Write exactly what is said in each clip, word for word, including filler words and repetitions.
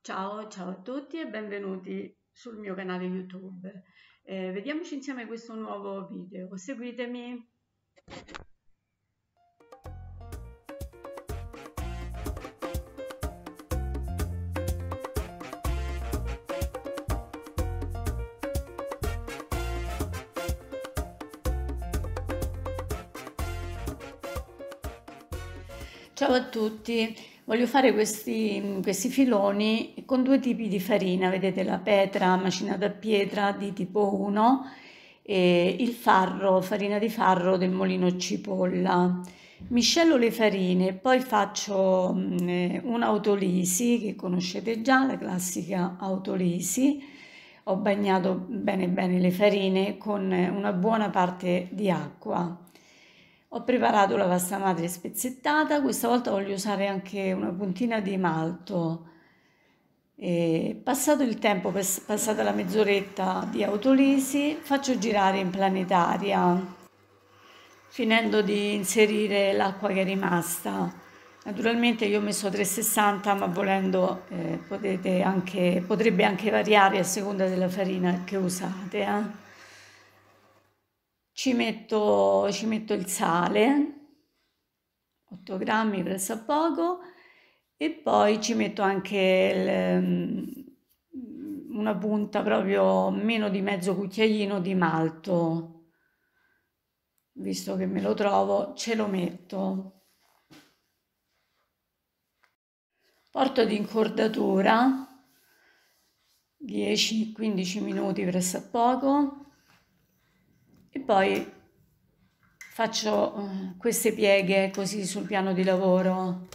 Ciao, ciao a tutti e benvenuti sul mio canale YouTube. Eh, vediamoci insieme questo nuovo video. Seguitemi. Ciao a tutti, voglio fare questi, questi filoni con due tipi di farina, vedete la petra macinata a pietra di tipo uno e il farro, farina di farro del Molino Cipolla. Miscelo le farine, poi faccio mm, eh, un'autolisi che conoscete già, la classica autolisi. Ho bagnato bene bene le farine con una buona parte di acqua. Ho preparato la pasta madre spezzettata, questa volta voglio usare anche una puntina di malto. E passato il tempo, pass- passata la mezz'oretta di autolisi, faccio girare in planetaria, finendo di inserire l'acqua che è rimasta. Naturalmente io ho messo trecentosessanta, ma volendo eh, potete anche, potrebbe anche variare a seconda della farina che usate. eh. Ci metto, ci metto il sale, otto grammi presso poco, e poi ci metto anche il, mm, una punta, proprio meno di mezzo cucchiaino di malto. Visto che me lo trovo, ce lo metto. Porto di incordatura dieci quindici minuti pressappoco e poi faccio eh, queste pieghe così sul piano di lavoro.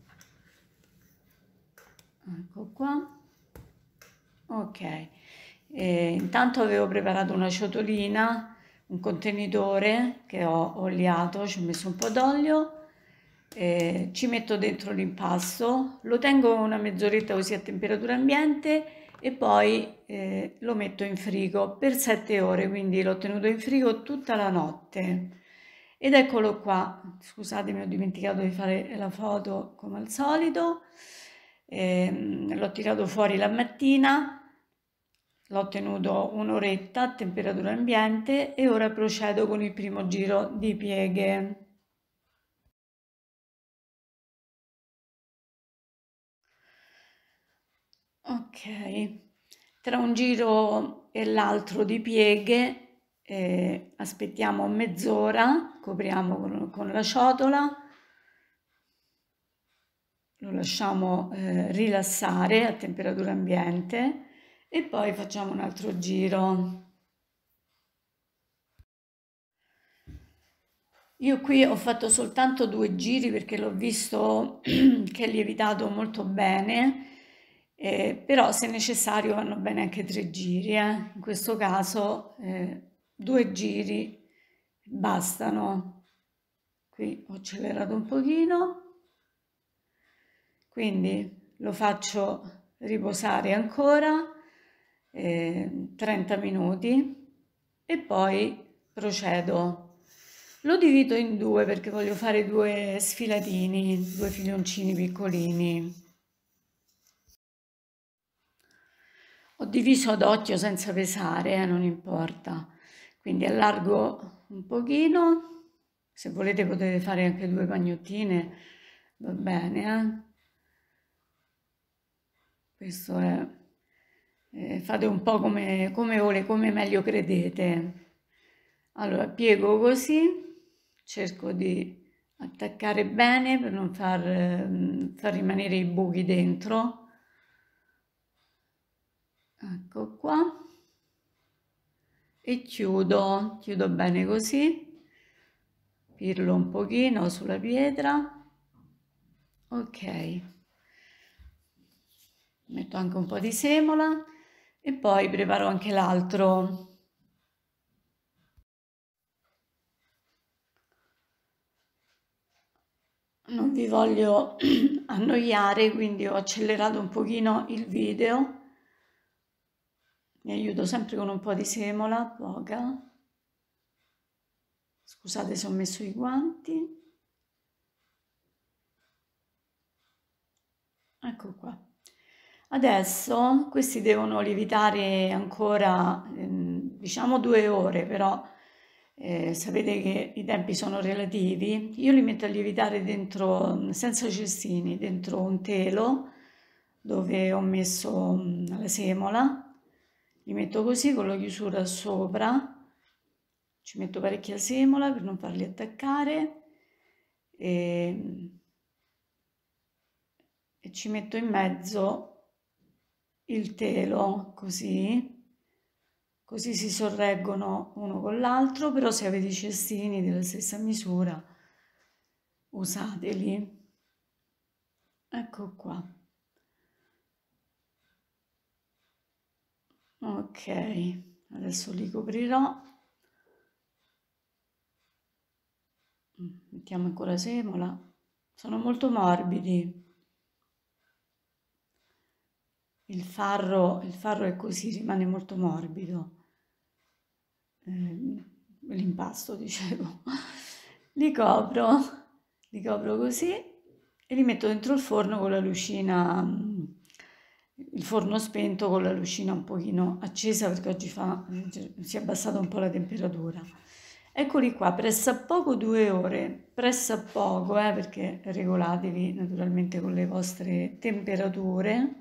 Ecco qua. Ok. E intanto avevo preparato una ciotolina, un contenitore che ho oliato, ci ho messo un po' d'olio, e ci metto dentro l'impasto, lo tengo una mezz'oretta così a temperatura ambiente e poi eh, lo metto in frigo per sette ore, quindi l'ho tenuto in frigo tutta la notte. Ed eccolo qua, scusatemi, ho dimenticato di fare la foto come al solito. Ehm, l'ho tirato fuori la mattina, l'ho tenuto un'oretta a temperatura ambiente e ora procedo con il primo giro di pieghe. Ok, tra un giro e l'altro di pieghe eh, aspettiamo mezz'ora, copriamo con, con la ciotola, lo lasciamo eh, rilassare a temperatura ambiente e poi facciamo un altro giro. Io qui ho fatto soltanto due giri perché l'ho visto che è lievitato molto bene, eh, però se necessario vanno bene anche tre giri. eh. In questo caso eh, due giri bastano. Qui ho accelerato un pochino, quindi lo faccio riposare ancora eh, trenta minuti e poi procedo. Lo divido in due perché voglio fare due sfilatini, due filioncini piccolini. Ho diviso ad occhio senza pesare, eh, non importa. Quindi allargo un pochino. Se volete potete fare anche due pagnottine, va bene, eh? Questo è, eh, fate un po' come, come, vole- come meglio credete. Allora, piego così, cerco di attaccare bene per non far, ehm, far rimanere i buchi dentro. Ecco qua. E chiudo, chiudo bene così, pirlo un pochino sulla pietra. Ok, metto anche un po' di semola e poi preparo anche l'altro. Non vi voglio annoiare, quindi ho accelerato un pochino il video. Mi aiuto sempre con un po' di semola, poca. Scusate se ho messo i guanti. Ecco qua. Adesso questi devono lievitare ancora, ehm, diciamo due ore, però eh, sapete che i tempi sono relativi. Io li metto a lievitare dentro, senza cestini, dentro un telo dove ho messo mm, la semola. Li metto così con la chiusura sopra, ci metto parecchia semola per non farli attaccare e, e ci metto in mezzo il telo così, così si sorreggono uno con l'altro, però se avete i cestini della stessa misura usateli. Ecco qua. Ok, adesso li coprirò. Mettiamo ancora semola. Sono molto morbidi. Il farro, il farro è così, rimane molto morbido. Eh, l'impasto, dicevo. Li copro, li copro così e li metto dentro il forno con la lucina, il forno spento con la lucina un pochino accesa perché oggi fa, si è abbassata un po' la temperatura. Eccoli qua, pressa poco due ore, pressa poco eh, perché regolatevi naturalmente con le vostre temperature.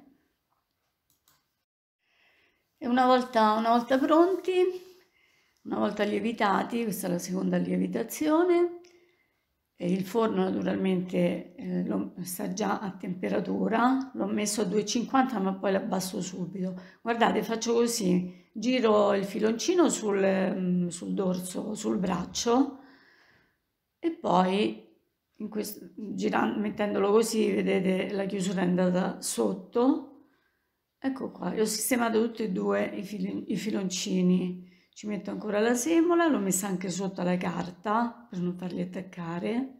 E una volta, una volta pronti, una volta lievitati, questa è la seconda lievitazione, e il forno naturalmente eh, lo, sta già a temperatura, l'ho messo a duecentocinquanta ma poi l'abbasso subito. Guardate, faccio così, giro il filoncino sul, sul dorso, sul braccio e poi in questo, girando, mettendolo così, vedete la chiusura è andata sotto. Ecco qua, ho sistemato tutti e due i, fil i filoncini, ci metto ancora la semola, l'ho messa anche sotto alla carta per non farli attaccare.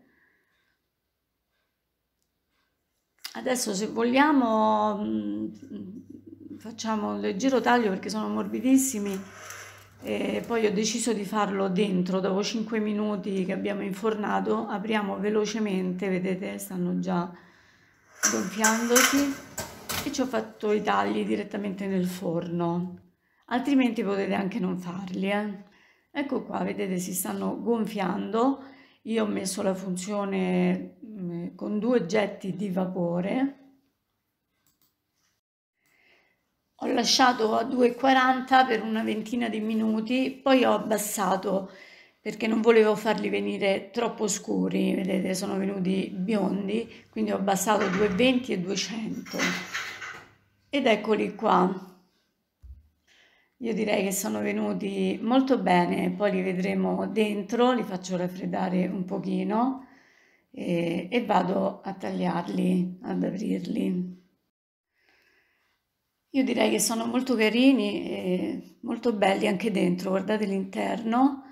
Adesso se vogliamo mh, facciamo un leggero taglio perché sono morbidissimi e poi ho deciso di farlo dentro, dopo cinque minuti che abbiamo infornato, apriamo velocemente, vedete stanno già gonfiandosi. E ci ho fatto i tagli direttamente nel forno, altrimenti potete anche non farli. Eh. Ecco qua, vedete si stanno gonfiando, io ho messo la funzione mh, con due getti di vapore, ho lasciato a duecentoquaranta per una ventina di minuti, poi ho abbassato perché non volevo farli venire troppo scuri, vedete sono venuti biondi, quindi ho abbassato a duecentoventi e duecento. Ed eccoli qua, io direi che sono venuti molto bene, poi li vedremo dentro, li faccio raffreddare un pochino e, e vado a tagliarli, ad aprirli. Io direi che sono molto carini e molto belli anche dentro, guardate l'interno,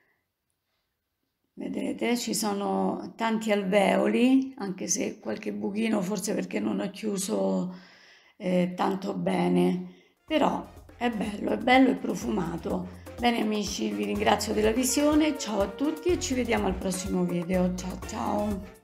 vedete ci sono tanti alveoli, anche se qualche buchino forse perché non ho chiuso Eh, tanto bene, però è bello, è bello e profumato. Bene amici, vi ringrazio della visione, ciao a tutti e ci vediamo al prossimo video, ciao ciao!